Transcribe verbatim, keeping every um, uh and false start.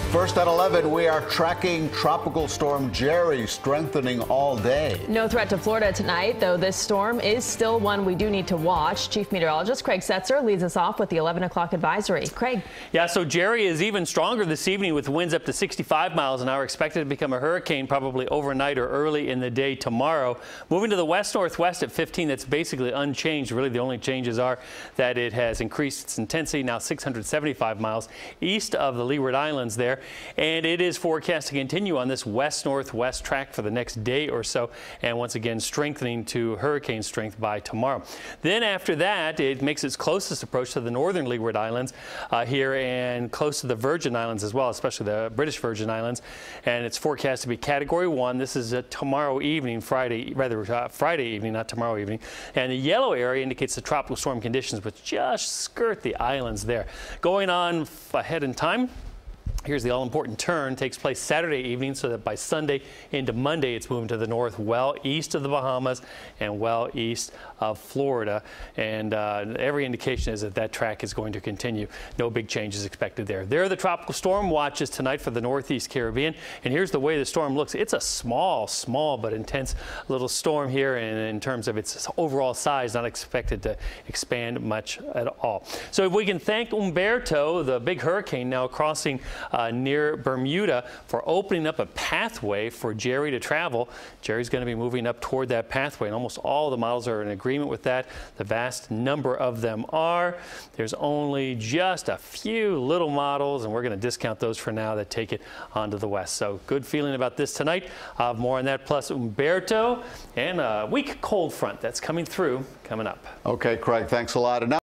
First at eleven, we are tracking Tropical Storm Jerry strengthening all day. No threat to Florida tonight, though this storm is still one we do need to watch. Chief Meteorologist Craig Setzer leads us off with the eleven o'clock advisory. Craig. Yeah, so Jerry is even stronger this evening with winds up to sixty-five miles an hour, expected to become a hurricane probably overnight or early in the day tomorrow. Moving to the west-northwest at fifteen, that's basically unchanged. Really, the only changes are that it has increased its intensity, now six hundred seventy-five miles east of the Leeward Islands there. And it is forecast to continue on this west-northwest track for the next day or so, and once again strengthening to hurricane strength by tomorrow. Then after that, it makes its closest approach to the northern Leeward Islands uh, here and close to the Virgin Islands as well, especially the British Virgin Islands. And it's forecast to be Category one. This is uh, tomorrow evening, Friday, rather uh, Friday evening, not tomorrow evening. And the yellow area indicates the tropical storm conditions, which just skirt the islands there. Going on ahead in time. Here's the all-important turn. Takes place Saturday evening, so that by Sunday into Monday, it's moving to the north, well east of the Bahamas and well east of Florida. And uh, every indication is that that track is going to continue. No big changes expected there. There are the tropical storm watches tonight for the Northeast Caribbean. And here's the way the storm looks. It's a small, small but intense little storm here, and in terms of its overall size, not expected to expand much at all. So if we can thank Umberto, the big hurricane now crossing Uh, near Bermuda, for opening up a pathway for Jerry to travel. Jerry's going to be moving up toward that pathway, and almost all the models are in agreement with that. The vast number of them are. There's only just a few little models, and we're going to discount those for now, that take it onto the west. So good feeling about this tonight. Uh, more on that, plus Umberto and a weak cold front that's coming through coming up. Okay, Craig, thanks a lot. And now